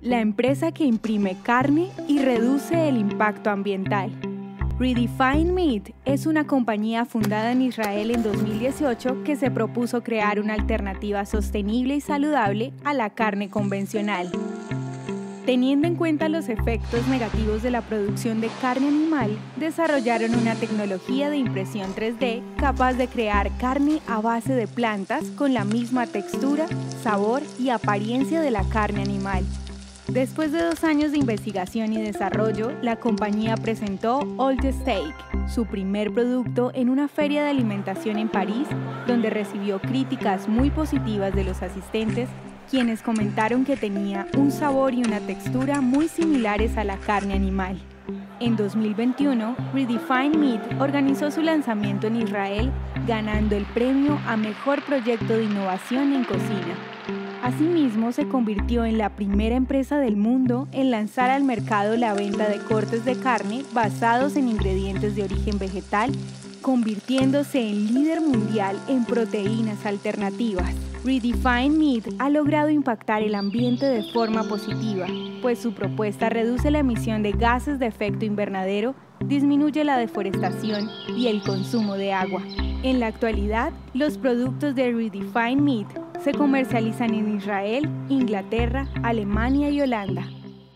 la empresa que imprime carne y reduce el impacto ambiental. Redefine Meat es una compañía fundada en Israel en 2018 que se propuso crear una alternativa sostenible y saludable a la carne convencional. Teniendo en cuenta los efectos negativos de la producción de carne animal, desarrollaron una tecnología de impresión 3D capaz de crear carne a base de plantas con la misma textura, sabor y apariencia de la carne animal. Después de 2 años de investigación y desarrollo, la compañía presentó All the Steak, su primer producto en una feria de alimentación en París, donde recibió críticas muy positivas de los asistentes, quienes comentaron que tenía un sabor y una textura muy similares a la carne animal. En 2021, Redefine Meat organizó su lanzamiento en Israel, ganando el premio a Mejor Proyecto de Innovación en Cocina. Asimismo, se convirtió en la primera empresa del mundo en lanzar al mercado la venta de cortes de carne basados en ingredientes de origen vegetal, convirtiéndose en líder mundial en proteínas alternativas. Redefine Meat ha logrado impactar el ambiente de forma positiva, pues su propuesta reduce la emisión de gases de efecto invernadero, disminuye la deforestación y el consumo de agua. En la actualidad, los productos de Redefine Meat se comercializan en Israel, Inglaterra, Alemania y Holanda.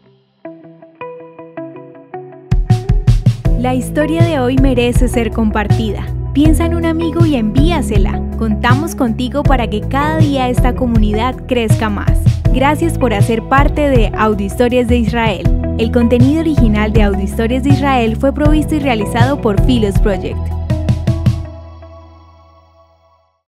La historia de hoy merece ser compartida. Piensa en un amigo y envíasela. Contamos contigo para que cada día esta comunidad crezca más. Gracias por hacer parte de Audiohistorias de Israel. El contenido original de Audiohistorias de Israel fue provisto y realizado por Philos Project.